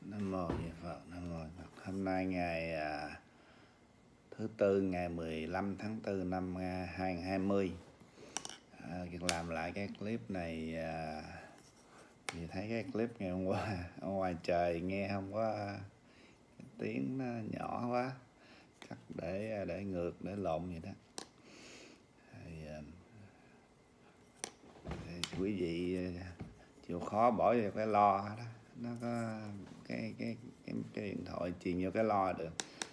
Nam mô Di Phật, Nam mô Di Phật. Hôm nay ngày thứ Tư, ngày 15 tháng 4 năm 2020. Việc làm lại cái clip này vì thấy cái clip ngày hôm qua ở ngoài trời nghe không có tiếng nó nhỏ quá, chắc để ngược để lộn vậy đó. Thì quý vị chịu khó bỏ vào cái lo đó, nó có cái điện thoại truyền vô cái lo được.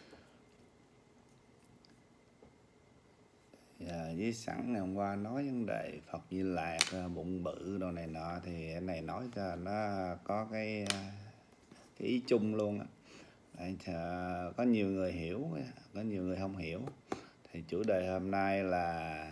Với sẵn ngày hôm qua nói vấn đề Phật Di Lạc bụng bự đồ này nọ, thì cái này nói cho nó có cái ý chung luôn á. Có nhiều người hiểu, có nhiều người không hiểu. Thì chủ đề hôm nay là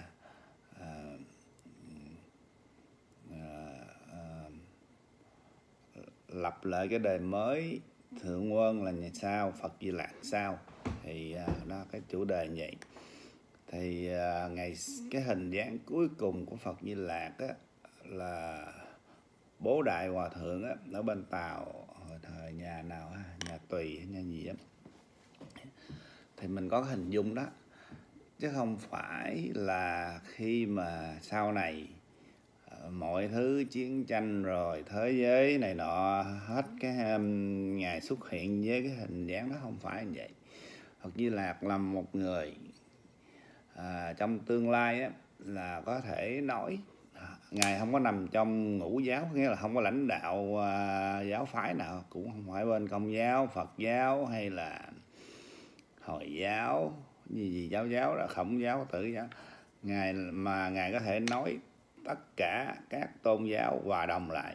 lập lại cái đề mới, Thượng Quân là nhà sao, Phật Di Lạc sao. Thì nó cái chủ đề vậy. Thì cái hình dáng cuối cùng của Phật Di Lạc á, là Bố Đại Hòa Thượng á, ở bên Tàu hồi thời nhà nào á, nhà Tùy hay nhà gì á, thì mình có hình dung đó, chứ không phải là khi mà sau này mọi thứ chiến tranh rồi thế giới này nọ hết cái ngày xuất hiện với cái hình dáng đó, không phải như vậy. Phật Di Lạc là một người trong tương lai á, là có thể nói Ngài không có nằm trong ngũ giáo, nghĩa là không có lãnh đạo giáo phái nào, cũng không phải bên Công giáo, Phật giáo hay là Hồi giáo, gì giáo là Khổng giáo, Tử giáo. Ngài có thể nói tất cả các tôn giáo hòa đồng lại.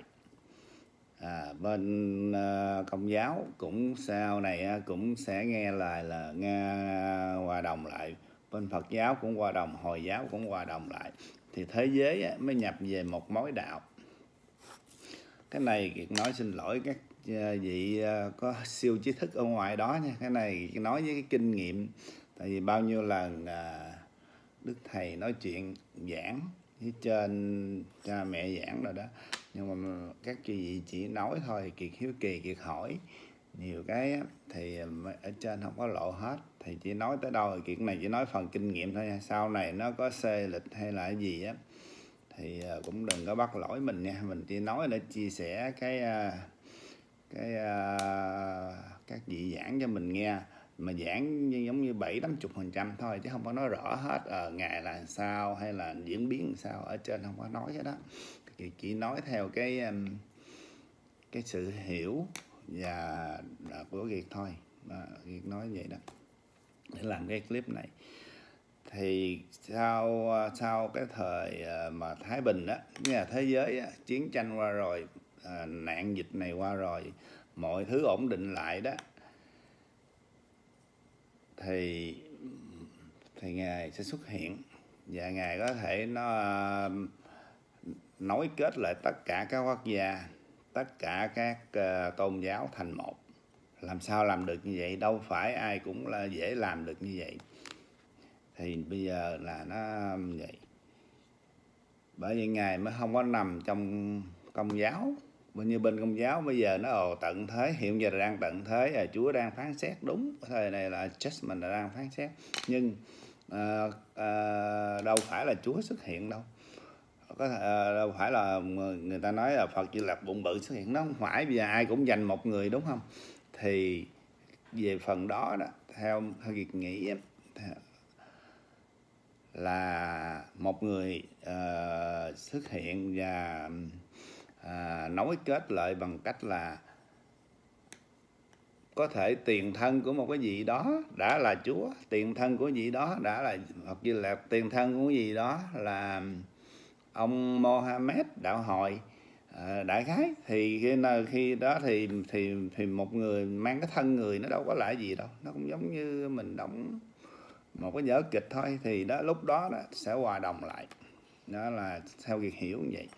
Bên Công giáo cũng sau này cũng sẽ nghe lời là hòa đồng lại, bên Phật giáo cũng hòa đồng, Hồi giáo cũng hòa đồng lại, thì thế giới mới nhập về một mối đạo. Cái này Kiệt nói xin lỗi các vị có siêu trí thức ở ngoài đó nha. Cái này nói với cái kinh nghiệm, tại vì bao nhiêu lần Đức Thầy nói chuyện giảng với trên cha mẹ giảng rồi đó, nhưng mà các vị chỉ nói thôi. Kiệt hiếu kỳ, Kiệt hỏi nhiều cái thì ở trên không có lộ hết, thì chỉ nói tới đâu. Kiệt này chỉ nói phần kinh nghiệm thôi nha. Sau này nó có xê lịch hay là cái gì á thì cũng đừng có bắt lỗi mình nha. Mình chỉ nói để chia sẻ các vị giảng cho mình nghe, mà giảng giống như 70-80% thôi, chứ không có nói rõ hết Ngài là sao hay là diễn biến sao, ở trên không có nói hết đó. Chỉ nói theo cái sự hiểu và của Kiệt thôi. Kiệt nói vậy đó để làm cái clip này. Thì sau cái thời mà Thái Bình á, nghĩa là thế giới á, chiến tranh qua rồi, nạn dịch này qua rồi, mọi thứ ổn định lại đó, thì Ngài sẽ xuất hiện, và Ngài có thể nối kết lại tất cả các quốc gia, tất cả các tôn giáo thành một. Làm sao làm được như vậy? Đâu phải ai cũng là dễ làm được như vậy. Thì bây giờ là nó vậy. Bởi vì Ngài mới không có nằm trong Công giáo. Như bên Công giáo bây giờ nó tận thế, hiện giờ đang tận thế, Chúa đang phán xét, đúng thời này là judgment, là đang phán xét. Nhưng đâu phải là Chúa xuất hiện đâu. Đâu phải là người ta nói là Phật Di Lạc bụng bự xuất hiện, nó không phải. Bây giờ ai cũng dành một người, đúng không? Thì về phần đó theo việc nghĩ là một người xuất hiện và nối kết lại bằng cách là có thể tiền thân của một cái gì đó đã là Chúa, tiền thân của gì đó đã là Phật Di Lạc, tiền thân của gì đó là ông Mohammed đạo Hồi, đại khái. Thì khi đó thì một người mang cái thân người, nó đâu có lại gì đâu, nó cũng giống như mình đóng một cái vở kịch thôi. Thì đó, lúc đó sẽ hòa đồng lại. Đó là theo việc hiểu như vậy.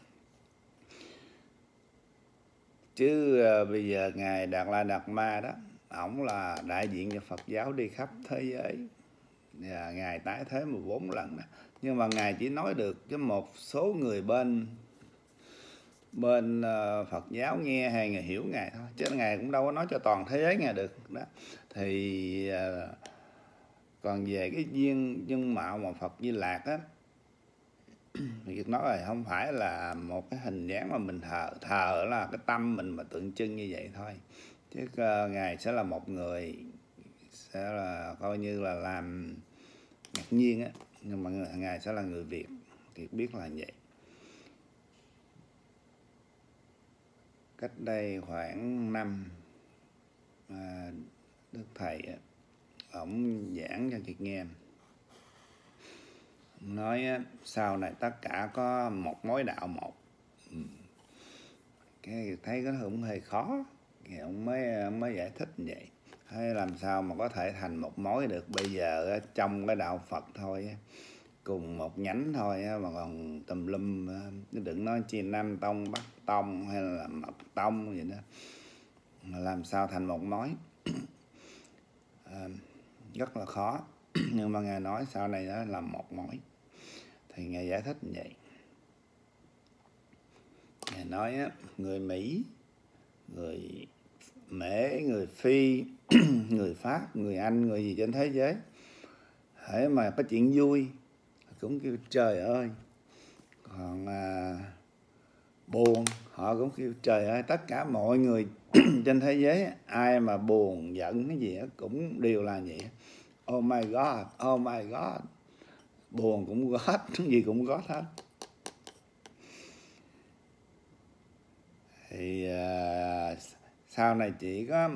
Chứ bây giờ Ngài Đạt La Đạt Ma đó, ổng là đại diện cho Phật giáo đi khắp thế giới, và Ngài tái thế 14 lần đó. Nhưng mà Ngài chỉ nói được với một số người bên bên Phật giáo nghe hay người hiểu Ngài thôi, chứ Ngài cũng đâu có nói cho toàn thế giới nghe được đó. Thì còn về cái dung mạo mà Phật Di Lạc á, thì Việt nói là không phải là một cái hình dáng mà mình thờ là cái tâm mình mà tượng trưng như vậy thôi, chứ Ngài sẽ là một người, sẽ là coi như là làm ngạc nhiên á, nhưng mà Ngài sẽ là người Việt biết là vậy. Cách đây khoảng năm Đức Thầy ổng giảng cho Kiệt nghe, nói sau này tất cả có một mối đạo một. Cái thấy cái cũng hơi khó, thì ông mới giải thích như vậy. Hay làm sao mà có thể thành một mối được? Bây giờ trong cái đạo Phật thôi, cùng một nhánh thôi mà còn tùm lum, đừng nói chi Nam Tông, Bắc Tông hay là Mật Tông vậy đó, mà làm sao thành một mối? Rất là khó. Nhưng mà Ngài nói sau này đó là một mối, thì Ngài giải thích như vậy. Ngài nói người Mỹ, người Mễ, người Phi, người Pháp, người Anh, người gì trên thế giới, hễ mà có chuyện vui cũng kêu trời ơi. Còn buồn họ cũng kêu trời ơi. Tất cả mọi người trên thế giới, ai mà buồn giận cái gì cũng đều là vậy. Oh my God, oh my God. Buồn cũng God, cái gì cũng God hết. Thì sau này chỉ có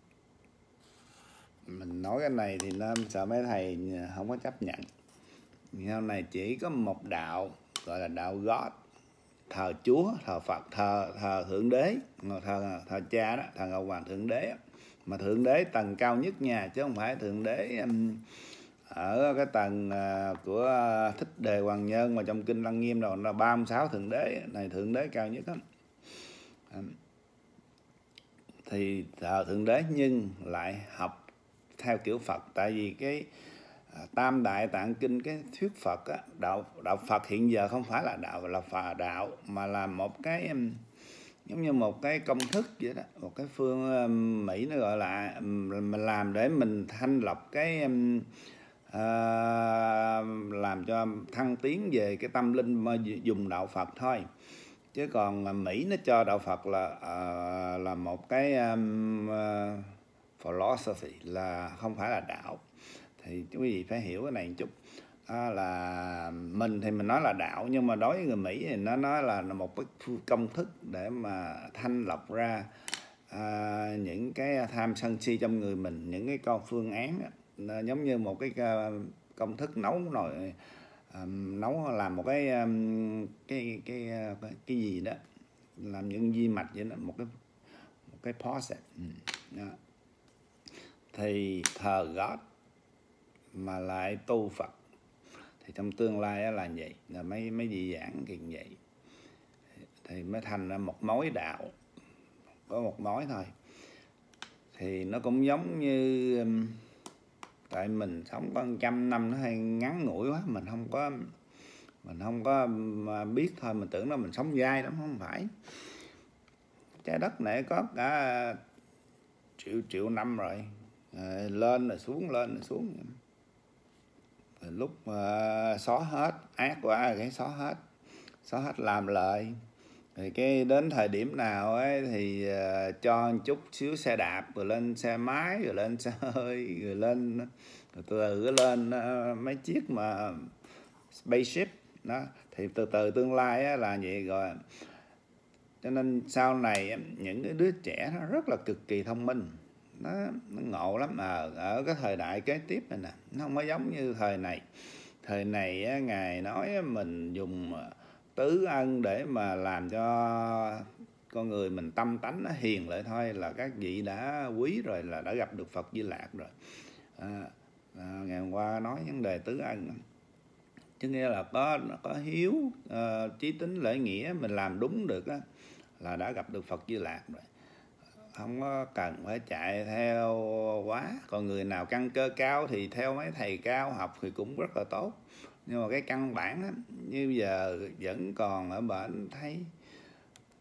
mình nói cái này thì nên sợ mấy thầy không có chấp nhận. Sau này chỉ có một đạo gọi là đạo God, thờ Chúa, thờ Phật, thờ Thượng Đế, thờ Cha đó, thờ Ngọc Hoàng Thượng Đế. Mà Thượng Đế tầng cao nhất nha, chứ không phải Thượng Đế ở cái tầng của Thích Đề Hoàng Nhân mà trong Kinh Lăng Nghiêm rồi, là 36 Thượng Đế, này Thượng Đế cao nhất đó. Thì thờ Thượng Đế nhưng lại học theo kiểu Phật. Tại vì cái Tam Đại Tạng Kinh, cái thuyết Phật á, đạo Phật hiện giờ không phải là đạo là phà đạo, mà là một cái giống như một cái công thức vậy đó, một cái phương Mỹ nó gọi là mình làm để mình thanh lọc cái làm cho thăng tiến về cái tâm linh mà dùng đạo Phật thôi. Chứ còn Mỹ nó cho đạo Phật là một cái philosophy, là không phải là đạo. Thì quý vị phải hiểu cái này một chút. Là mình thì mình nói là đạo, nhưng mà đối với người Mỹ thì nó nói là một cái công thức để mà thanh lọc ra những cái tham sân si trong người mình, những cái con phương án đó. Nó giống như một cái công thức nấu nồi, nấu làm một cái gì đó, làm những vi mạch vậy đó, một cái process. Thì thờ God mà lại tu Phật thì trong tương lai là vậy, là mấy vị giảng kiểu vậy thì mới thành ra một mối đạo, có một mối thôi. Thì nó cũng giống như tại mình sống có 100 năm nó hay ngắn ngủi quá, mình không có biết thôi, mình tưởng là mình sống dai lắm, không phải. Trái đất này có cả triệu năm rồi, lên rồi xuống, lên rồi xuống. Lúc xóa hết, ác quá rồi cái xóa hết làm lợi. Rồi cái đến thời điểm nào ấy thì cho một chút xíu xe đạp, rồi lên xe máy, rồi lên xe hơi, rồi lên rồi từ lên mấy chiếc mà spaceship đó. Thì từ từ tương lai á, là vậy rồi. Cho nên sau này những cái đứa trẻ nó rất là cực kỳ thông minh, nó ngộ lắm. Ở cái thời đại kế tiếp này nè, nó không có giống như thời này. Thời này á, Ngài nói mình dùng tứ ân để mà làm cho con người mình tâm tánh nó hiền lại thôi, là các vị đã quý rồi, là đã gặp được Phật Di Lạc rồi. Ngày hôm qua nói vấn đề tứ ân, chứ nghĩa là có hiếu, chí tín, lễ nghĩa, mình làm đúng được á, là đã gặp được Phật Di Lạc rồi. Không có cần phải chạy theo quá. Còn người nào căn cơ cao thì theo mấy thầy cao học thì cũng rất là tốt. Nhưng mà cái căn bản á, như giờ vẫn còn ở bển thấy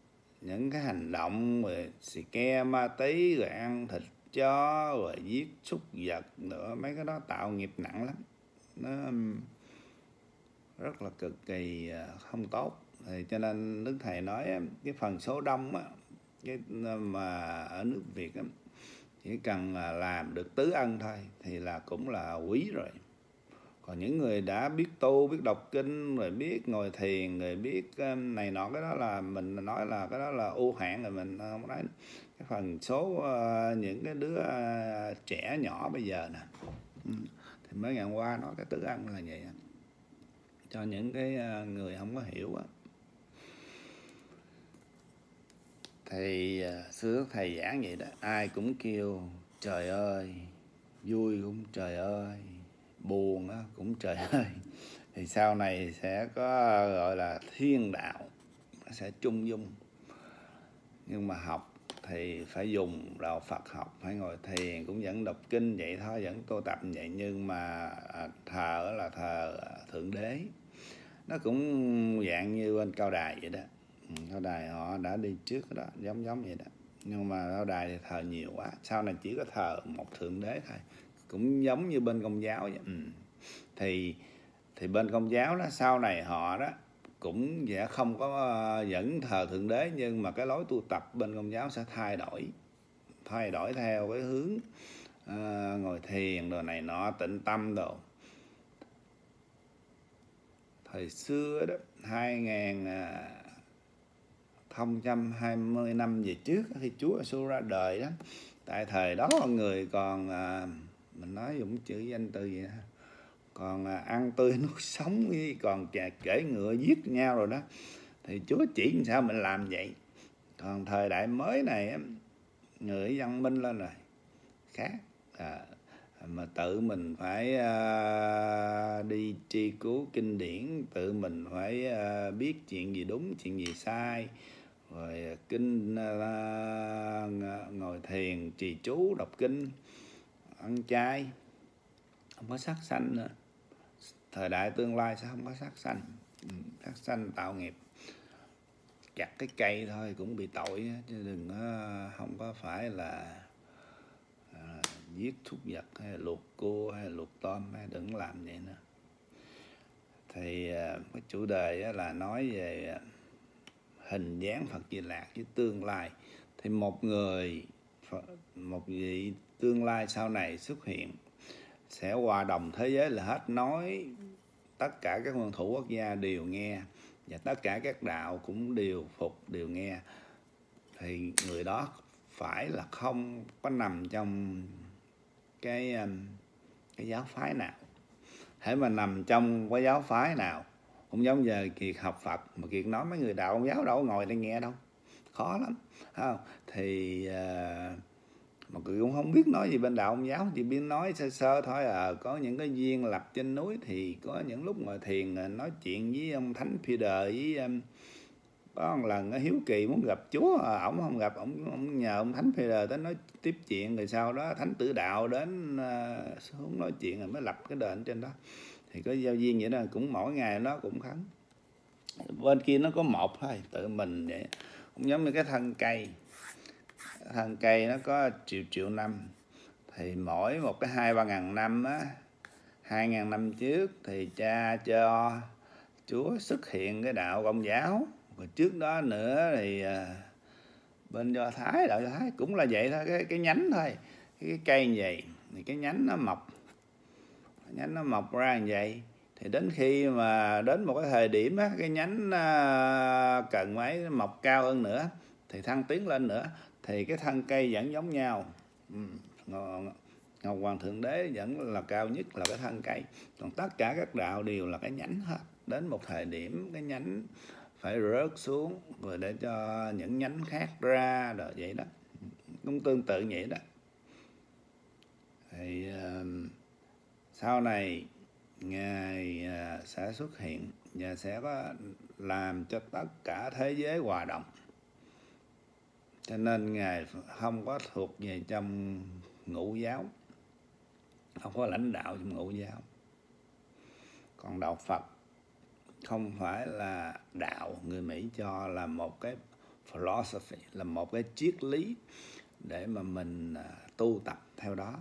những cái hành động rồi xì ke ma tí, rồi ăn thịt chó, rồi giết súc vật nữa, mấy cái đó tạo nghiệp nặng lắm, nó rất là cực kỳ không tốt. Thì cho nên Đức Thầy nói cái phần số đông á, cái mà ở nước Việt á, chỉ cần làm được tứ ân thôi thì là cũng là quý rồi. Còn những người đã biết tu, biết đọc kinh, rồi biết ngồi thiền, rồi biết này nọ, cái đó là mình nói là cái đó là ưu hạn rồi, mình không nói. Cái phần số những cái đứa trẻ nhỏ bây giờ nè, thì mấy ngày qua nói cái tứ ân là vậy, cho những cái người không có hiểu á. Thì xưa thầy giảng vậy đó, ai cũng kêu trời ơi, vui cũng trời ơi, buồn cũng trời ơi. Thì sau này sẽ có gọi là thiên đạo, nó sẽ trung dung. Nhưng mà học thì phải dùng đạo Phật học, phải ngồi thiền, cũng vẫn đọc kinh vậy thôi, vẫn tu tập vậy. Nhưng mà thờ là thờ Thượng Đế, nó cũng dạng như bên Cao Đài vậy đó. Cao Đài họ đã đi trước đó, giống vậy đó. Nhưng mà Cao Đài thì thờ nhiều quá, sau này chỉ có thờ một Thượng Đế thôi, cũng giống như bên Công giáo vậy. Thì bên Công giáo đó, sau này họ đó cũng sẽ không có vẫn thờ Thượng Đế, nhưng mà cái lối tu tập bên Công giáo sẽ thay đổi theo cái hướng ngồi thiền đồ này nọ, tịnh tâm đồ. Thời xưa đó, 2020 năm về trước, khi Chúa Giêsu ra đời đó, tại thời đó người còn mình nói dùng chữ danh từ gì đó, còn ăn tươi nuốt sống, còn kể ngựa giết nhau rồi đó, thì Chúa chỉ sao mình làm vậy. Còn thời đại mới này người văn minh lên rồi, khác, mà tự mình phải đi tri cứu kinh điển, tự mình phải biết chuyện gì đúng, chuyện gì sai, rồi kinh ngồi thiền, trì chú, đọc kinh, ăn chay, không có sát sanh nữa. Thời đại tương lai sẽ không có sát sanh. Sát sanh tạo nghiệp, chặt cái cây thôi cũng bị tội, chứ đừng không có phải là giết súc vật hay là luộc cua hay là luộc tôm, hay đừng làm vậy nữa. Thì cái chủ đề là nói về hình dáng Phật Di Lạc với tương lai. Thì một vị tương lai sau này xuất hiện, sẽ hòa đồng thế giới là hết, nói tất cả các nguyên thủ quốc gia đều nghe, và tất cả các đạo cũng đều phục, đều nghe. Thì người đó phải là không có nằm trong cái giáo phái nào. Hễ mà nằm trong cái giáo phái nào, cũng giống giờ Kiệt học Phật, mà Kiệt nói mấy người đạo Công giáo đâu ngồi đây nghe đâu, khó lắm, không? Thì mà Kiệt cũng không biết nói gì bên đạo Công giáo, chỉ biết nói sơ sơ thôi. Có những cái duyên lập trên núi, thì có những lúc ngồi thiền nói chuyện với ông Thánh Peter, với có một lần hiếu kỳ muốn gặp Chúa, ổng không gặp, ổng nhờ ông Thánh Peter tới nói tiếp chuyện, rồi sau đó Thánh Tử Đạo đến xuống nói chuyện, rồi mới lập cái đền trên đó. Thì có giao duyên vậy đó, cũng mỗi ngày nó cũng khấn. Bên kia nó có một thôi, tự mình vậy, cũng giống như cái thân cây. Thân cây nó có triệu năm, thì mỗi một cái 2-3 ngàn năm á, 2.000 năm trước thì cha cho Chúa xuất hiện cái đạo Công giáo. Rồi trước đó nữa thì bên Do Thái, đạo Do Thái cũng là vậy thôi, cái nhánh thôi, cái cây như vậy, thì cái nhánh nó mọc ra như vậy. Thì đến khi mà đến một cái thời điểm á, cái nhánh cần mấy mọc cao hơn nữa, thì thăng tiến lên nữa, thì cái thân cây vẫn giống nhau. Ngọc Hoàng Thượng Đế vẫn là cao nhất là cái thân cây, còn tất cả các đạo đều là cái nhánh hết. Đến một thời điểm cái nhánh phải rớt xuống, rồi để cho những nhánh khác ra, rồi vậy đó, cũng tương tự vậy đó. Thì sau này Ngài sẽ xuất hiện và sẽ có làm cho tất cả thế giới hòa đồng. Cho nên Ngài không có thuộc về trong ngũ giáo, không có lãnh đạo trong ngũ giáo. Còn đạo Phật không phải là đạo, người Mỹ cho là một cái philosophy, là một cái triết lý để mà mình tu tập theo đó.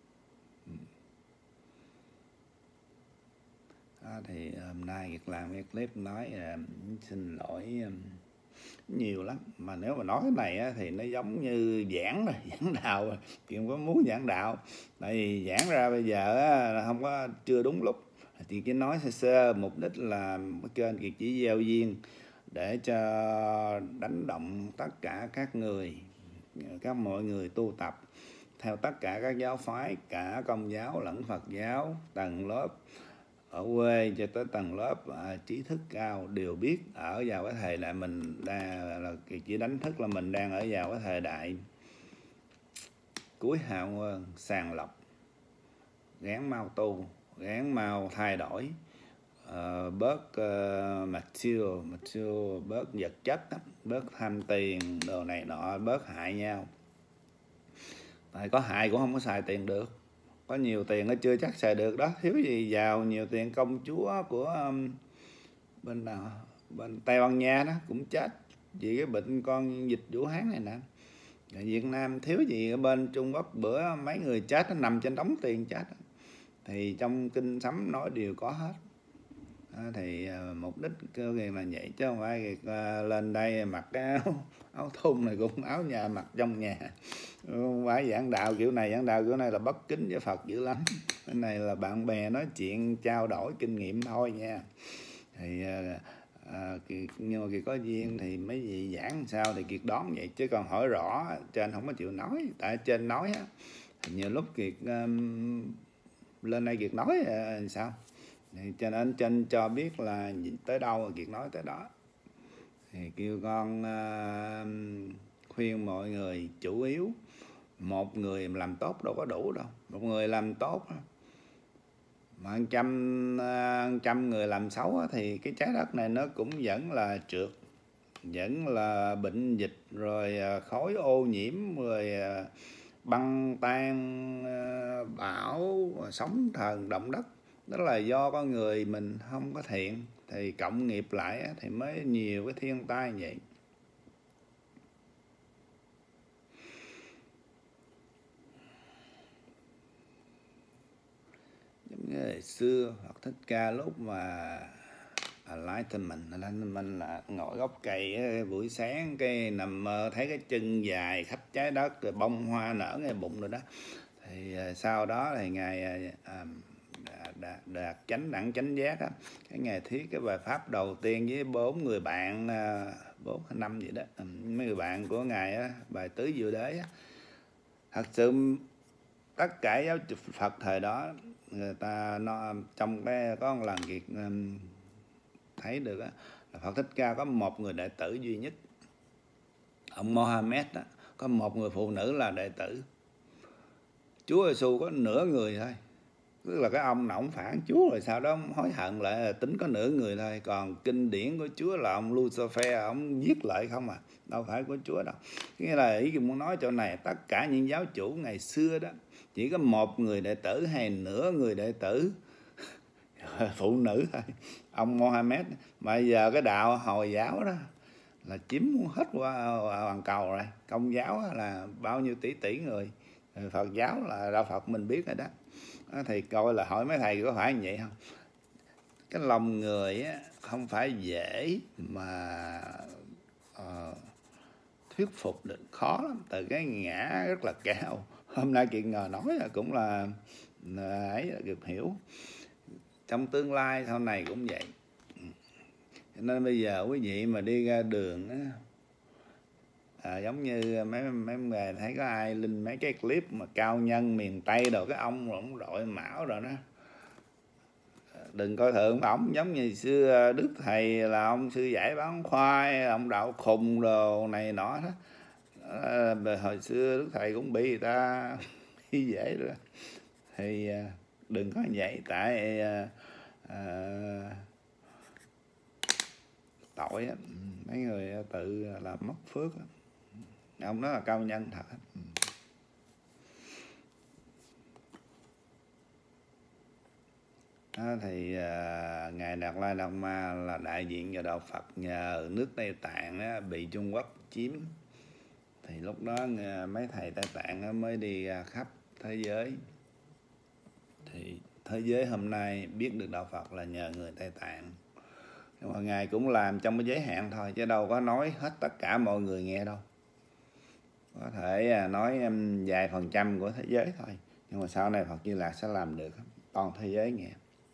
Đó, thì hôm nay Kiệt làm cái clip nói xin lỗi nhiều lắm, mà nếu mà nói cái này á, thì nó giống như giảng rồi, giảng đạo rồi. Kiệt không có muốn giảng đạo, tại vì giảng ra bây giờ á, không có chưa đúng lúc. Thì chỉ nói sơ sơ, mục đích là cái kênh Kiệt chỉ gieo duyên để cho đánh động tất cả các người, mọi người tu tập theo tất cả các giáo phái, cả Công giáo lẫn Phật giáo, tầng lớp ở quê cho tới tầng lớp trí thức cao đều biết ở vào cái thời đại mình đang là chỉ đánh thức là mình đang ở vào cái thời đại cuối hào nguyên, sàng lọc, gán mau tu, gán mau thay đổi, bớt material, bớt vật chất, bớt tham tiền đồ này nọ, bớt hại nhau. Tại có hại cũng không có xài tiền được, có nhiều tiền nó chưa chắc xài được đó. Thiếu gì giàu nhiều tiền, công chúa của bên nào, bên Tây Ban Nha đó cũng chết vì cái bệnh con dịch Vũ Hán này nè. Ở Việt Nam thiếu gì, ở bên Trung Quốc bữa mấy người chết nó nằm trên đống tiền chết. Thì trong kinh sấm nói đều có hết. Thì mục đích cơ là vậy, chứ không phải lên đây mặc cái áo thun này cũng áo nhà mặc trong nhà. Không phải giảng đạo kiểu này, giảng đạo kiểu này là bất kính với Phật dữ lắm. Cái này là bạn bè nói chuyện trao đổi kinh nghiệm thôi nha. Thì nhưng mà Kiệt có duyên thì mấy gì giảng sao thì Kiệt đón vậy, chứ còn hỏi rõ trên không có chịu nói. Tại trên nói á, nhiều lúc Kiệt lên đây Kiệt nói sao thì cho nên trên cho biết là tới đâu Kiệt nói tới đó. Thì kêu con khuyên mọi người chủ yếu một người làm tốt đâu có đủ đâu. Một người làm tốt mà 100 người làm xấu thì cái trái đất này nó cũng vẫn là trượt, vẫn là bệnh dịch, rồi khói ô nhiễm, rồi băng tan, bão, sóng thần, động đất. Đó là do con người mình không có thiện, thì cộng nghiệp lại thì mới nhiều cái thiên tai như vậy. Giống như hồi xưa Phật Thích Ca lúc mà enlightenment là ngồi gốc cây buổi sáng cái nằm mơ thấy cái chân dài khắp trái đất, rồi bông hoa nở ngay bụng rồi đó. Thì sau đó thì ngài đạt chánh đẳng chánh giác á, cái ngày thuyết cái bài pháp đầu tiên với 4 người bạn, 4 hay 5 gì đó, mấy người bạn của ngài á, bài tứ diệu đế á. Thật sự tất cả giáo Phật thời đó người ta nó trong cái có một lần Kiệt thấy được á, là Phật Thích Ca có một người đệ tử duy nhất. Ông Mohammed á, có một người phụ nữ là đệ tử. Chúa Giêsu có nửa người thôi, tức là cái ông nào ông phản Chúa rồi sau đó ông hối hận lại là tính có nửa người thôi. Còn kinh điển của Chúa là ông Lucifer, ông giết lại không à, đâu phải của Chúa đâu. Nghĩa là ý muốn nói chỗ này, tất cả những giáo chủ ngày xưa đó chỉ có một người đệ tử hay nửa người đệ tử phụ nữ thôi. Ông Mohammed, mà giờ cái đạo Hồi giáo đó là chiếm hết qua toàn cầu rồi. Công giáo là bao nhiêu tỷ người, Phật giáo là đạo Phật mình biết rồi đó. Thầy coi là hỏi mấy thầy có phải như vậy không? Cái lòng người á, không phải dễ mà thuyết phục được, khó lắm, từ cái ngã rất là cao. Hôm nay Kiệt ngờ nói là cũng là ấy được hiểu. Trong tương lai sau này cũng vậy. Nên bây giờ quý vị mà đi ra đường á, giống như mấy người thấy có ai lên mấy cái clip mà cao nhân miền Tây rồi cái ông đội mão rồi đó, đừng coi thường ổng. Giống như xưa Đức Thầy là ông sư giải bán khoai, ông đạo khùng đồ này nọ đó. Hồi xưa Đức Thầy cũng bị người ta khi dễ rồi. Thì đừng có vậy, tại tội á, mấy người tự làm mất phước á. Ông đó là cao nhân thật. đó, thì ngài Đạt Lai Lạt Ma là đại diện cho đạo Phật nhờ nước Tây Tạng á, bị Trung Quốc chiếm, thì lúc đó mấy thầy Tây Tạng mới đi ra khắp thế giới. Thì thế giới hôm nay biết được đạo Phật là nhờ người Tây Tạng. Nhưng mà ngài cũng làm trong cái giới hạn thôi, chứ đâu có nói hết tất cả mọi người nghe đâu. Có thể nói vài phần trăm của thế giới thôi, nhưng mà sau này Phật Di Lạc sẽ làm được toàn thế giới nghe.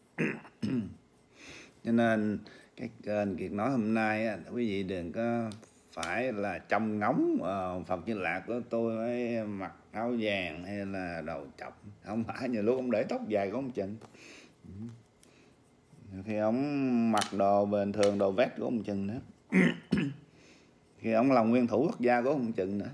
Cho nên cái kênh Kiệt nói hôm nay á, quý vị đừng có phải là trông ngóng Phật Di Lạc của tôi mới mặc áo vàng hay là đầu chọc. Không phải, nhiều lúc ông để tóc dài của ông Trần, khi ông mặc đồ bình thường, đồ vest của ông Trần nữa, khi ông là nguyên thủ quốc gia của ông Trần nữa.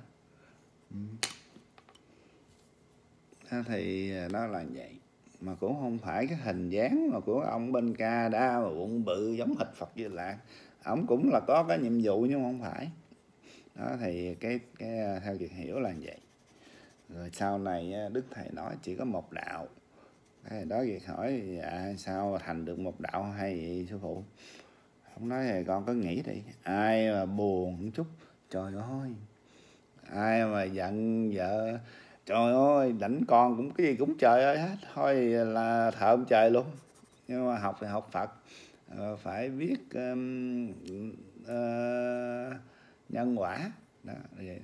Thì nó là vậy. Mà cũng không phải cái hình dáng mà của ông bên Canada mà bụng bự giống hệt Phật Di Lạc. Ông cũng là có cái nhiệm vụ nhưng không phải. Đó thì cái theo Kiệt hiểu là vậy. Rồi sau này Đức Thầy nói chỉ có một đạo. Cái đó Kiệt hỏi sao thành được một đạo hay vậy sư phụ? Ông nói thì con cứ nghĩ đi, ai mà buồn một chút, trời ơi, ai mà giận vợ, trời ơi, đánh con cũng cái gì cũng trời ơi hết, thôi là thờ ông trời luôn. Nhưng mà học thì học Phật, phải biết nhân quả đó, vậy.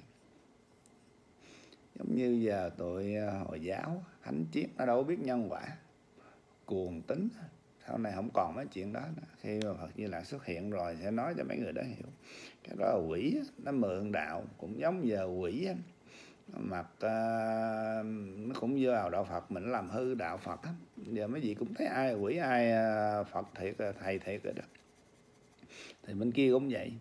Giống như giờ tụi Hồi giáo thánh triết nó đâu biết nhân quả, cuồng tín. Sau này không còn mấy chuyện đó nữa. Khi mà Phật Di Lạc xuất hiện rồi sẽ nói cho mấy người đó hiểu. Cái đó là quỷ, nó mượn đạo, cũng giống giờ quỷ mặt nó cũng vô vào đạo Phật, mình làm hư đạo Phật á. Giờ mấy vị cũng thấy ai quỷ ai Phật thiệt, thầy thiệt rồi đó. Thì bên kia cũng vậy.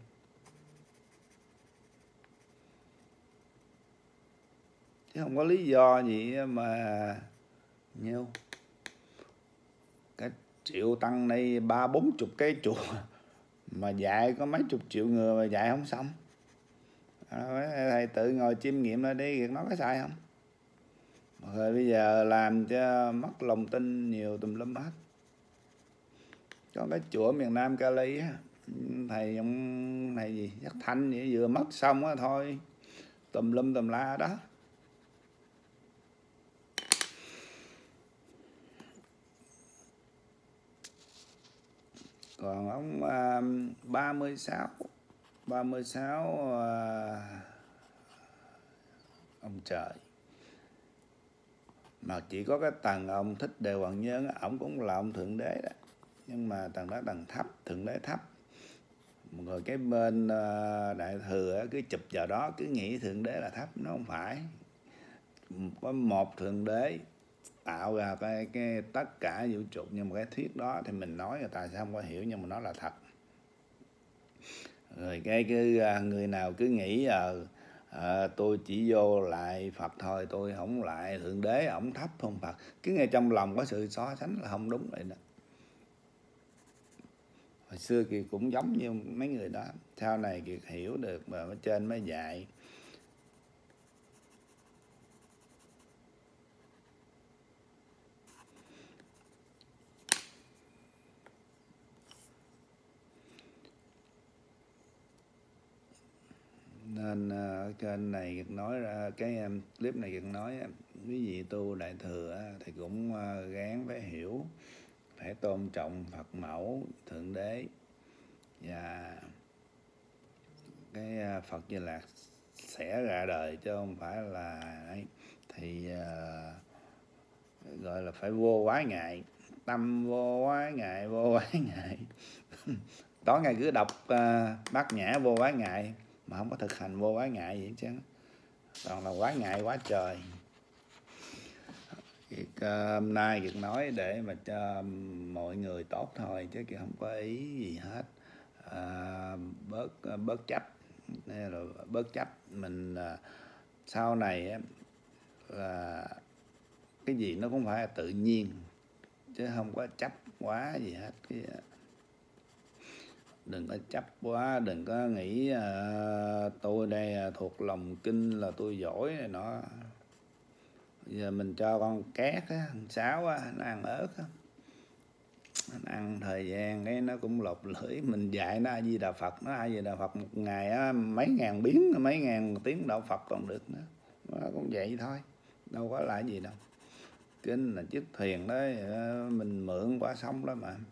Chứ không có lý do gì mà nhiêu cái triệu tăng này 30-40 cái chùa mà dạy có mấy chục triệu người mà dạy không xong. Thầy tự ngồi chiêm nghiệm lại đi, nó có sai không? Rồi bây giờ làm cho mất lòng tin nhiều tùm lum hết. Có cái chùa miền Nam Cali á, thầy ông này gì Giác Thanh vậy, vừa mất xong á thôi tùm lum tùm la đó. Còn ông 36 ông trời, mà chỉ có cái tầng ông Thích Đề Hoàng Nhân, ổng cũng là ông Thượng Đế đó, nhưng mà tầng đó tầng thấp, Thượng Đế thấp. Rồi cái bên Đại Thừa cứ chụp vào đó, cứ nghĩ Thượng Đế là thấp, nó không phải. Có một Thượng Đế tạo ra cái tất cả vũ trụ, nhưng mà cái thuyết đó thì mình nói người ta sẽ không có hiểu, nhưng mà nó là thật. Rồi người nào cứ nghĩ tôi chỉ vô lại Phật thôi, tôi không lại Thượng Đế, ổng thấp hơn Phật, cứ nghe trong lòng có sự so sánh là không đúng vậy đó. Hồi xưa Kiệt cũng giống như mấy người đó, sau này Kiệt hiểu được mà ở trên mới dạy. Nên ở trên này Kiệt nói ra cái clip này, Kiệt nói quý vị tu Đại Thừa thì cũng gắng phải hiểu, phải tôn trọng Phật mẫu, Thượng Đế, và cái Phật Di Lạc sẽ ra đời chứ không phải là ấy. Thì gọi là phải vô quái ngại, tâm vô quái ngại, vô quái ngại. Tối ngày cứ đọc Bát Nhã vô quái ngại mà không có thực hành vô quái ngại vậy chứ, toàn là quái ngại quá trời. Hôm nay Kiệt nói để mà cho mọi người tốt thôi, chứ Kiệt không có ý gì hết. Bớt chấp, rồi bớt chấp mình sau này là cái gì nó cũng phải là tự nhiên, chứ không có chấp quá gì hết. Đừng có chấp quá, đừng có nghĩ tôi đây thuộc lòng kinh là tôi giỏi này nọ. Giờ mình cho con két á, con sáo á, nó ăn ớt á, ăn thời gian cái nó cũng lột lưỡi. Mình dạy nó A Di Đà Phật, nó A Di Đà Phật một ngày á, mấy ngàn biến, mấy ngàn tiếng đạo Phật còn được nữa. Nó cũng vậy thôi, đâu có là gì đâu. Kinh là chiếc thuyền đó mình mượn qua sông đó mà.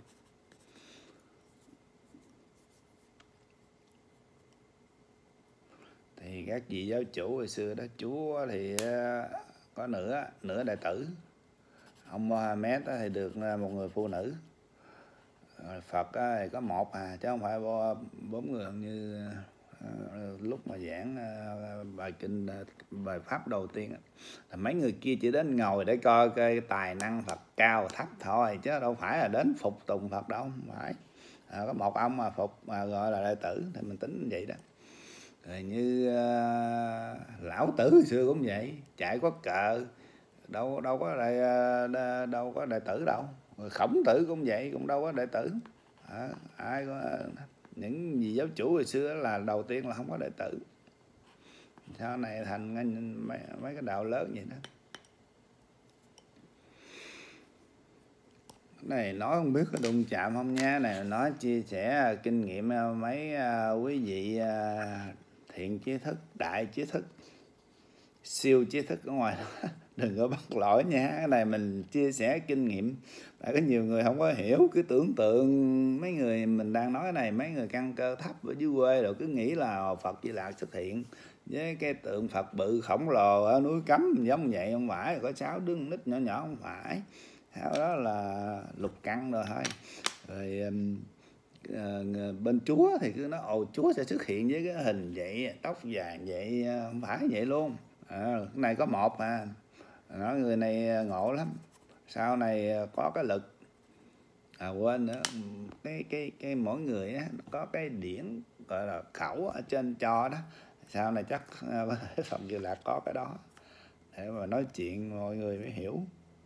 Thì các vị giáo chủ hồi xưa đó, Chúa thì có nửa đệ tử. Ông Mohammed thì được một người phụ nữ. Phật thì có một chứ không phải 4 người như lúc mà giảng bài kinh, bài pháp đầu tiên là mấy người kia chỉ đến ngồi để coi cái tài năng Phật cao thấp thôi, chứ đâu phải là đến phục tùng Phật đâu, không phải. Có một ông mà phục mà gọi là đệ tử thì mình tính vậy đó. Rồi như lão tử hồi xưa cũng vậy, chạy có cờ, đâu có đệ tử đâu. Rồi Khổng Tử cũng vậy, cũng đâu có đệ tử. Ai có những gì giáo chủ hồi xưa là đầu tiên là không có đệ tử, sau này thành mấy cái đạo lớn vậy đó. Này nói không biết có đụng chạm không nha. Này nói chia sẻ kinh nghiệm mấy quý vị thiện trí thức, đại trí thức, siêu trí thức ở ngoài đó. Đừng có bắt lỗi nha. Cái này mình chia sẻ kinh nghiệm. Tại có nhiều người không có hiểu, cứ tưởng tượng mấy người mình đang nói này, mấy người căn cơ thấp ở dưới quê rồi cứ nghĩ là Phật Di Lặc xuất hiện với cái tượng Phật bự khổng lồ ở núi Cấm giống vậy, không phải. Có 6 đứa nít nhỏ nhỏ, không phải. Đó là lục căn rồi thôi. Rồi bên Chúa thì cứ nói ồ Chúa sẽ xuất hiện với cái hình vậy, tóc vàng vậy, không phải vậy luôn. Cái này có một mà nói người này ngộ lắm, sau này có cái lực quên nữa, cái mỗi người á có cái điển gọi là khẩu ở trên cho đó, sau này chắc Phật Di Lặc có cái đó để mà nói chuyện mọi người mới hiểu.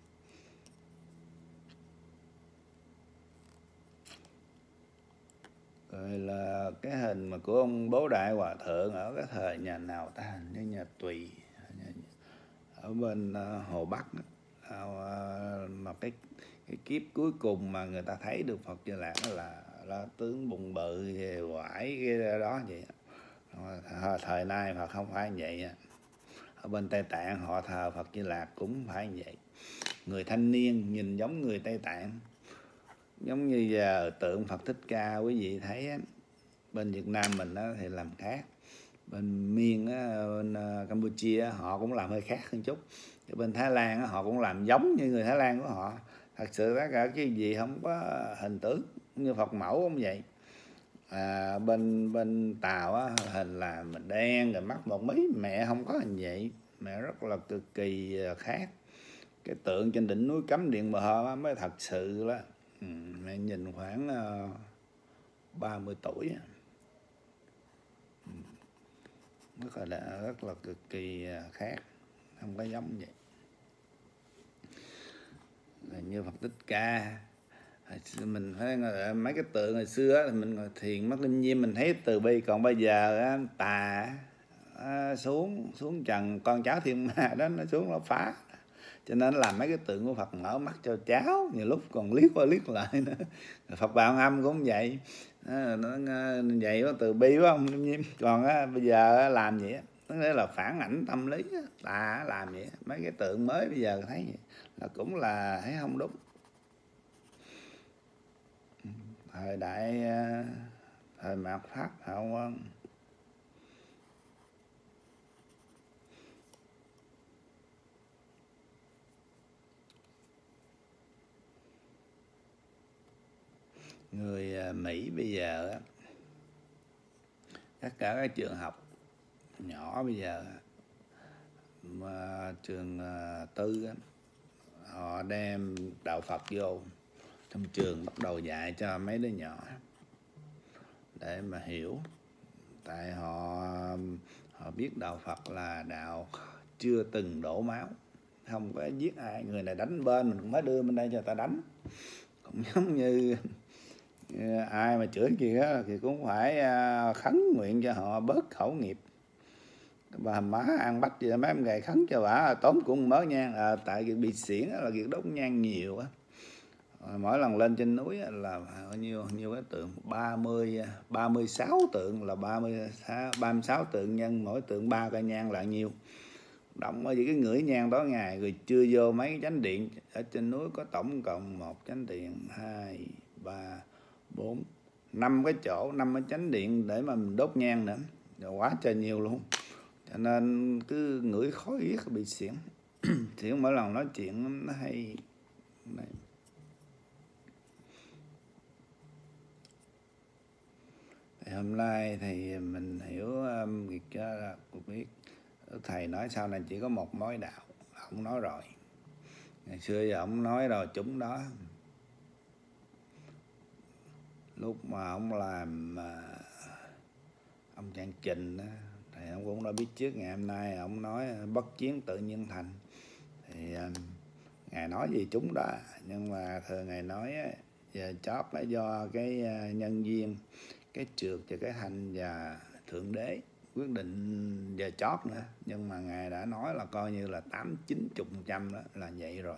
Rồi là cái hình mà của ông Bố Đại Hòa Thượng ở cái thời nhà nào ta, như nhà Tùy ở bên Hồ Bắc đó. Mà cái kiếp cuối cùng mà người ta thấy được Phật Di Lặc là tướng bụng bự về quải cái đó vậy. Thời nay Phật không phải vậy. Ở bên Tây Tạng họ thờ Phật Di Lặc cũng phải vậy. Người thanh niên nhìn giống người Tây Tạng, giống như giờ tượng Phật Thích Ca quý vị thấy á. Bên Việt Nam mình á thì làm khác, bên Miên á, bên Campuchia á, họ cũng làm hơi khác hơn chút. Bên Thái Lan á, họ cũng làm giống như người Thái Lan của họ. Thật sự tất cả cái gì không có hình tướng như Phật mẫu cũng vậy. Bên Tàu á, hình là mình đen rồi mắt một mí, mẹ không có hình vậy, mẹ rất là cực kỳ khác. Cái tượng trên đỉnh núi Cấm Điện Bờ mới thật sự đó. Mẹ nhìn khoảng 30 tuổi, rất là cực kỳ khác, không có giống vậy. Rồi như Phật Thích Ca, mình thấy mấy cái tượng hồi xưa thì mình ngồi thiền Mát Linh Nhiêm mình thấy từ bi, còn bây giờ tà xuống trần, con cháu thiên ma đó nó xuống nó phá, cho nên làm mấy cái tượng của Phật mở mắt cho cháu, nhiều lúc còn liếc qua liếc lại nữa. Phật Bảo Âm cũng vậy, nó vậy đó, từ bi quá không Nhiêm. Còn bây giờ làm vậy nó là phản ảnh tâm lý, tà làm vậy. Mấy cái tượng mới bây giờ thấy vậy là cũng là thấy không đúng. Thời đại thời mạt Pháp Hậu Quân, người Mỹ bây giờ tất cả các trường học nhỏ bây giờ mà trường tư họ đem đạo Phật vô trong trường, bắt đầu dạy cho mấy đứa nhỏ để mà hiểu. Tại họ biết đạo Phật là đạo chưa từng đổ máu, không có giết ai. Người này đánh bên mình cũng phải đưa bên đây cho ta đánh. Cũng giống như ai mà chửi kia thì cũng phải khấn nguyện cho họ bớt khẩu nghiệp. Bà má ăn bách gì mấy em gầy khấn cho bà tốn cũng mớ nhang. Tại việc bị xiển là việc đốt nhang nhiều á. Mỗi lần lên trên núi là nhiêu cái tượng, 36 tượng, là 36 tượng nhân mỗi tượng 3 cây nhang là nhiêu. Động ở cái ngửi nhang đó ngày, rồi chưa vô mấy chánh điện ở trên núi có tổng cộng 1 chánh điện, 2, 3, 4, 5 cái chỗ, 5 cái chánh điện để mà mình đốt nhang nữa, rồi quá trời nhiều luôn. Cho nên cứ ngửi khói yết bị xỉn. Xỉn mỗi lần nói chuyện nó hay. Này. Thì hôm nay thì mình hiểu việc là biết thầy nói sau này chỉ có một mối đạo, ông nói rồi. Ngày xưa giờ ông nói rồi chúng đó. Lúc mà ông làm ông Trạng Trình đó, thì ông cũng đã biết trước ngày hôm nay ông nói bất chiến tự nhiên thành. Thì ngài nói gì chúng đó, nhưng mà thường ngài nói giờ chót là do cái nhân duyên, cái trượt và cái hành và thượng đế quyết định giờ chót nữa. Nhưng mà ngài đã nói là coi như là 80-90% đó là vậy rồi.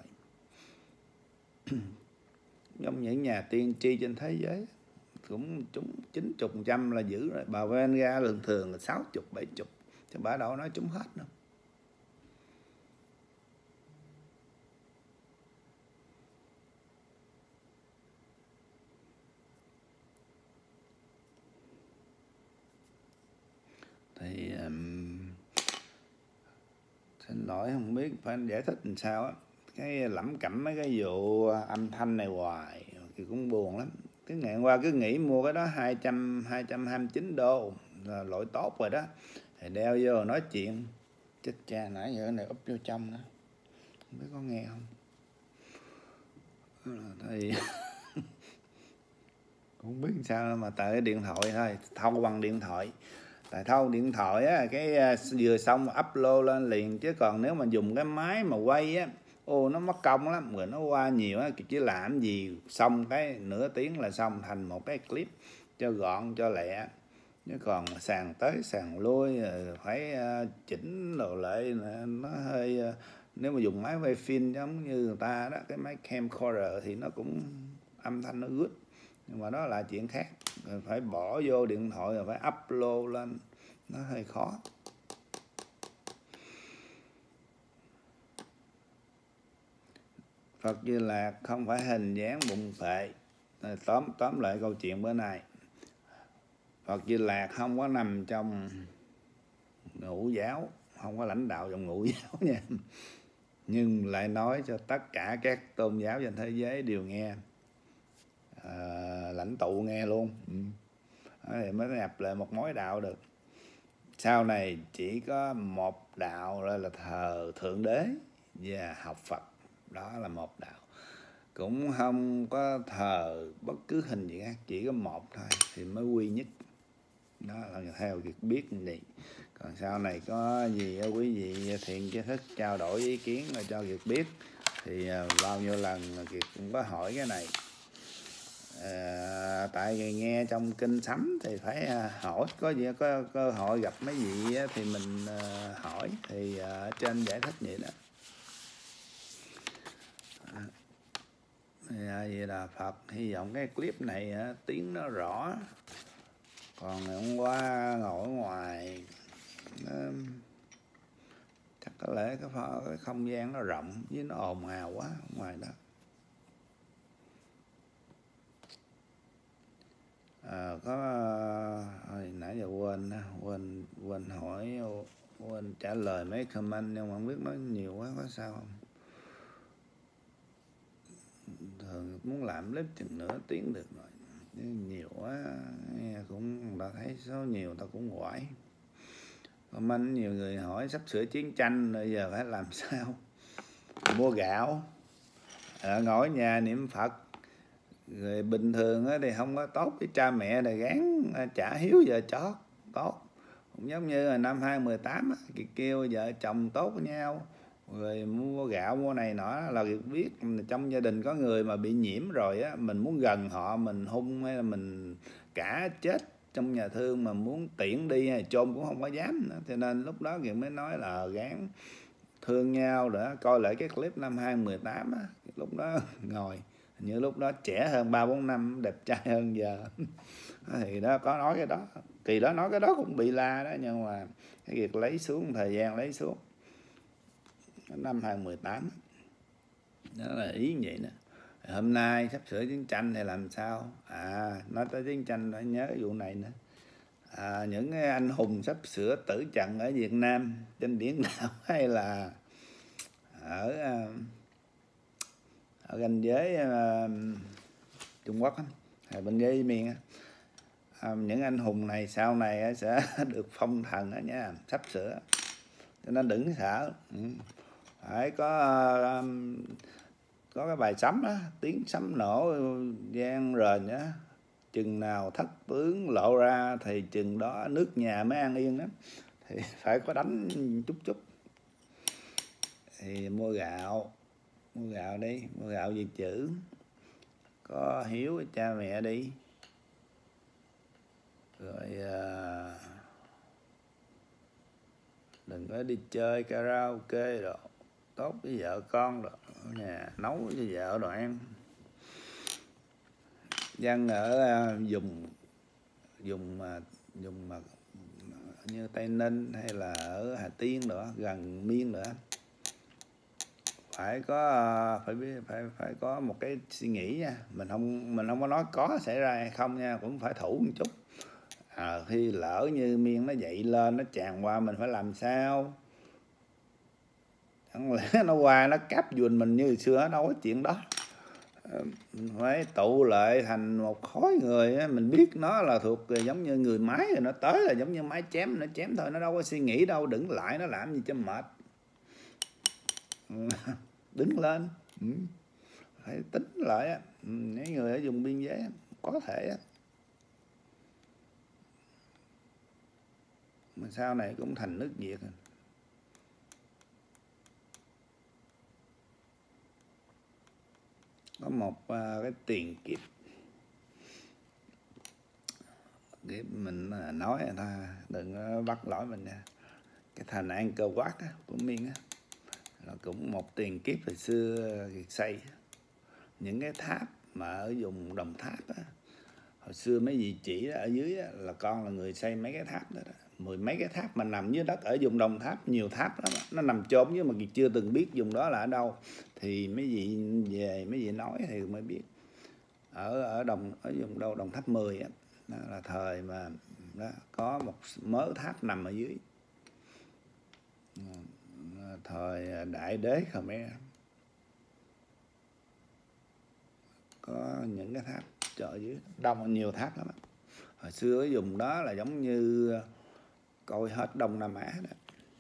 Giống những nhà tiên tri trên thế giới cũng chúng 90% là giữ rồi. Bà Venga thường thường là 60-70, chứ bà đâu nói chúng hết đâu. Thì xin lỗi không biết phải giải thích làm sao á. Cái lẩm cẩm mấy cái vụ âm thanh này hoài thì cũng buồn lắm. Cái ngày hôm qua cứ nghĩ mua cái đó 229 đô là loại tốt rồi đó, thì đeo vô nói chuyện chết cha, nãy giờ này úp vô trong nữa không biết có nghe không. Thì không biết sao mà tại cái điện thoại thôi, thâu bằng điện thoại. Tại thâu điện thoại á, cái vừa xong upload lên liền, chứ còn nếu mà dùng cái máy mà quay á, nó mất công lắm, rồi nó qua nhiều á, chỉ làm gì xong cái nửa tiếng là xong thành một cái clip cho gọn cho lẹ. Chứ còn sàn tới sàn lui phải chỉnh đồ lại nó hơi nếu mà dùng máy quay phim giống như người ta đó, cái máy camcorder thì nó cũng âm thanh nó good, nhưng mà đó là chuyện khác. Rồi phải bỏ vô điện thoại rồi phải upload lên, nó hơi khó. Phật Di Lạc không phải hình dáng bụng phệ. Tóm lại câu chuyện bữa nay, Phật Di Lạc không có nằm trong ngũ giáo, không có lãnh đạo trong ngũ giáo nha, nhưng lại nói cho tất cả các tôn giáo trên thế giới đều nghe, lãnh tụ nghe luôn. Thì mới nhập lại một mối đạo được. Sau này chỉ có một đạo là thờ Thượng Đế và học Phật, đó là một đạo. Cũng không có thờ bất cứ hình gì khác, chỉ có một thôi thì mới quy nhất. Đó là theo việc biết gì. Còn sau này có gì quý vị thiện tri thức trao đổi ý kiến rồi cho việc biết. Thì bao nhiêu lần Kiệt cũng có hỏi cái này. Tại vì nghe trong kinh sấm thì phải hỏi, có gì có cơ hội gặp mấy vị thì mình hỏi, thì trên giải thích vậy đó. Vậy là Phật hy vọng cái clip này tiếng nó rõ. Còn ngày hôm qua ngồi ở ngoài chắc có lẽ cái không gian nó rộng với nó ồn ào quá ngoài đó. Có hồi nãy giờ quên hỏi, quên trả lời mấy comment, nhưng mà không biết nói nhiều quá có sao không. Thường muốn làm clip chừng nửa tiếng được rồi, nhưng nhiều quá cũng đã thấy số nhiều ta cũng quải. Comment nhiều người hỏi sắp sửa chiến tranh rồi giờ phải làm sao, mua gạo, ngồi ở nhà niệm Phật. Người bình thường thì không có tốt với cha mẹ này, gán trả hiếu vợ chót tốt. Cũng giống như là năm 2018 kêu vợ chồng tốt với nhau, rồi mua gạo mua này nọ, là việc biết trong gia đình có người mà bị nhiễm rồi á, mình muốn gần họ mình hung hay là mình cả chết trong nhà thương, mà muốn tiễn đi hay chôn cũng không có dám nữa. Cho nên lúc đó Kiệt mới nói là gán thương nhau. Để coi lại cái clip năm 2018 á, lúc đó ngồi như lúc đó trẻ hơn 3-4 năm, đẹp trai hơn giờ. Thì đó có nói cái đó, kỳ đó nói cái đó cũng bị la đó, nhưng mà cái việc lấy xuống, thời gian lấy xuống năm 2018 đó là ý vậy nè. Hôm nay sắp sửa chiến tranh thì làm sao? Nói tới chiến tranh phải nhớ vụ này nữa. Những cái anh hùng sắp sửa tử trận ở Việt Nam trên biển đảo hay là ở ranh giới Trung Quốc hay bên giới miền, những anh hùng này sau này sẽ được phong thần đó nha, sắp sửa, cho nên đừng sợ. Phải có cái bài sấm đó, tiếng sấm nổ vang rền nhá, chừng nào thất tướng lộ ra thì chừng đó nước nhà mới an yên đó, thì phải có đánh chút chút. Thì mua gạo đi, mua gạo dự trữ, có hiếu với cha mẹ đi, rồi đừng có đi chơi karaoke rồi, tốt với vợ con rồi, nhà nấu với vợ đồ ăn. Dân ở vùng như Tây Ninh hay là ở Hà Tiên nữa, gần Miên nữa, phải có một cái suy nghĩ nha. Mình không có nói có xảy ra hay không nha, cũng phải thủ một chút. Khi lỡ như Miên nó dậy lên, nó tràn qua, mình phải làm sao? Chẳng lẽ nó qua nó cáp dùn mình như xưa? Đâu có chuyện đó. Mình phải tụ lại thành một khối người á. Mình biết nó là thuộc giống như người máy, rồi nó tới là giống như máy chém, nó chém thôi, nó đâu có suy nghĩ đâu. Đứng lại nó làm gì cho mệt. Đứng lên, phải tính lại á. Mấy người ở vùng biên giới có thể á, mà sau này cũng thành nước Việt rồi. Có một cái tiền kiếp mình nói thôi, đừng bắt lỗi mình nha. Cái thành Angkor Wat á, của Miên á, là cũng một tiền kiếp hồi xưa xây. Những cái tháp mà ở vùng Đồng Tháp á, hồi xưa mấy vị chỉ ở dưới á, là con là người xây mấy cái tháp đó, 10 mấy cái tháp mà nằm dưới đất ở vùng Đồng Tháp, nhiều tháp lắm, nó nằm chôn chứ mà chưa từng biết vùng đó là ở đâu. Thì mấy vị nói thì mới biết. Ở vùng đâu Đồng Tháp 10 á, đó là thời mà đó, có một mớ tháp nằm ở dưới, thời Đại Đế Khmer, có những cái tháp chợ dưới đông, nhiều tháp lắm. Hồi xưa ở vùng đó là giống như coi hết Đông Nam Á đó.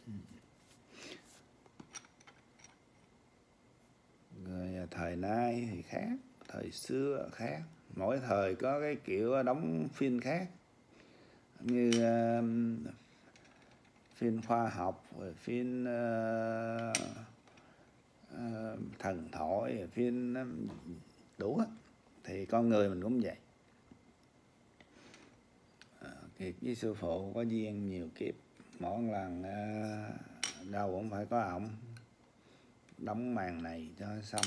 Rồi thời nay thì khác, thời xưa khác, mỗi thời có cái kiểu đóng phim khác, như phim khoa học, rồi phim thần thoại, phim đủ hết. Thì con người mình cũng vậy. Kiệt với sư phụ có duyên nhiều kiếp, mỗi lần đâu cũng phải có ổng đóng màn này cho xong.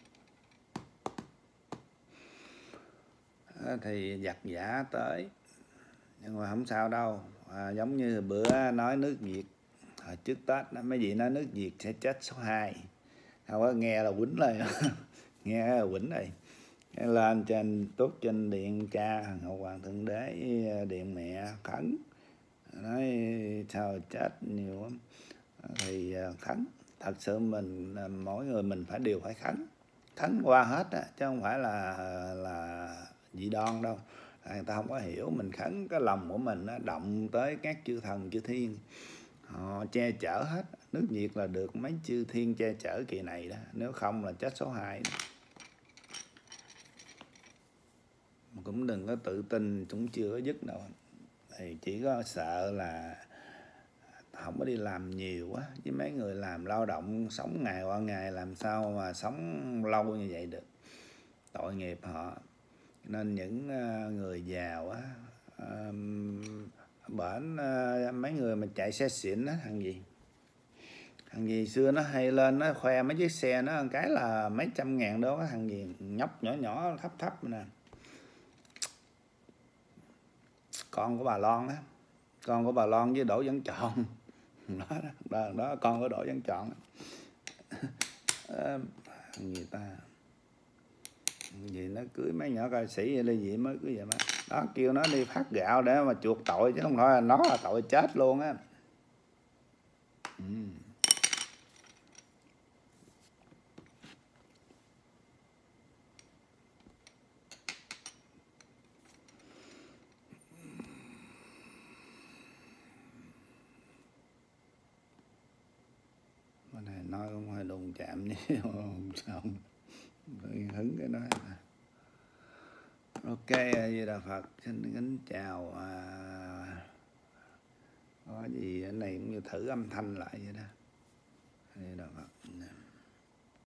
Thì giặc giả tới, nhưng mà không sao đâu. Giống như bữa nói nước Việt hồi trước Tết đó, mấy vị nói nước Việt sẽ chết số 2, không có nghe là quýnh lên. Nghe là quýnh này, lên trên tốt trên điện cha Ngọc Hoàng Thượng Đế, điện mẹ khấn, nói sao chết nhiều lắm. Thì khấn, thật sự mình mỗi người mình đều phải khấn qua hết á, chứ không phải là dị đoan đâu. Người ta không có hiểu, mình khấn cái lòng của mình nó động tới các chư thần chư thiên, họ che chở hết. Nước Việt là được mấy chư thiên che chở kỳ này đó, nếu không là chết số 2 đó. Cũng đừng có tự tin, cũng chưa có dứt đâu. Thì chỉ có sợ là không có đi làm nhiều quá, với mấy người làm lao động sống ngày qua ngày làm sao mà sống lâu như vậy được, tội nghiệp họ. Nên những người giàu á, bển mấy người mà chạy xe xịn á, thằng gì Thằng gì xưa nó hay lên nó khoe mấy chiếc xe nó cái là mấy trăm ngàn đó, thằng gì nhóc nhỏ nhỏ thấp thấp nè, con của bà Loan á, con của bà Loan với Đỗ Văn Tròn đó, con của Đỗ Văn Tròn. Thằng gì ta, thằng gì nó cưới mấy nhỏ ca sĩ vậy, gì mới cưới vậy mà đó, kêu nó đi phát gạo để mà chuộc tội, chứ không nói là nó là tội chết luôn á. Cái này nói cũng hơi đụng chạm chứ không hứng cái nói. Ok, Di Đà Phật xin kính chào. Có gì cái này cũng như thử âm thanh lại vậy đó. Di Đà Phật.